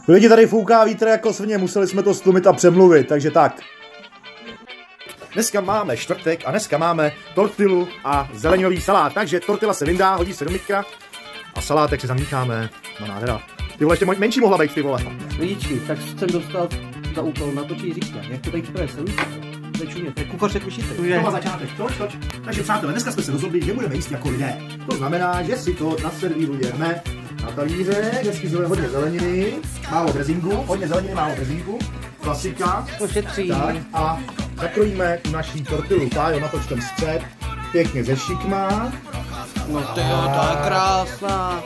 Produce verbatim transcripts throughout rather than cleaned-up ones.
Lidi, tady fouká vítr jako svině, museli jsme to stlumit a přemluvit, takže tak. Dneska máme čtvrtek a dneska máme tortilu a zeleňový salát, takže tortila se vyndá, hodí se do mikra a salátek si zamícháme. No nádhera. Ty vole, ještě menší mohla být, ty vole. Lidičky, tak jsem dostal za úkol natočit říká, jak to tady připravit celý. To je čumě, to je kuchařek vyšitý. To má začátek, toč, toč. Takže přátelé, dneska jsme se rozhodli, že budeme jíst jako lidé. To znamená, že si to naservírujeme na talíře, hezky zeleně, hodně zeleniny, málo dressinku, hodně zeleniny, málo dressinku, klasika. To šetří. Tak a zakrojíme tu naší tortilu, Pájo, natoč ten střed, pěkně ze šikma. No to jo, to je krásná.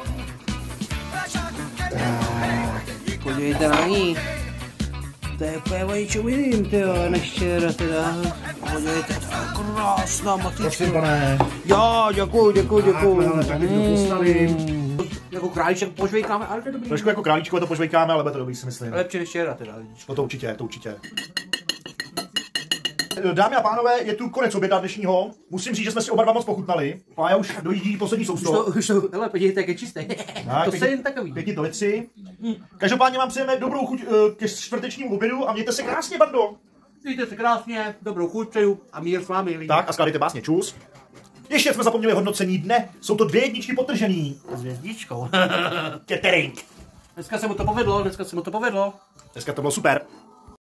Podívejte na ní. To je úplně vajčoviným, tyjo, neštěra teda. Podívejte, to je krásná matička. Prosím, pane. Jo, děkuju, děkuju, děkuju. Tak, tak teď to postavím. Jako králíček požvejkáme, ale to je dobrý. Trošku jako králíčko to požvejkáme, ale bude to dobrý, si myslím. Lepší než štěra teda. No to určitě, to určitě. Dámy a pánové, je tu konec oběda dnešního. Musím říct, že jsme si oba dva moc pochutnali. Pája už dojíždí poslední sousto. Už to, už to, hele, podívejte, jak je čistý. To se jen takový. Pěkně to věci. Každopádně vám přejeme dobrou chuť ke čtvrtečnímu obědu a mějte se krásně, bando. Mějte se krásně, dobrou chuť přeju a mír s vámi, lidi. Tak a skládejte básně, čus. Ještě jsme zapomněli hodnocení dne. Jsou to dvě jedničky podtržený. S hvězdičkou. Catering. Dneska se mu to povedlo, dneska se mu to povedlo. Dneska to bylo super.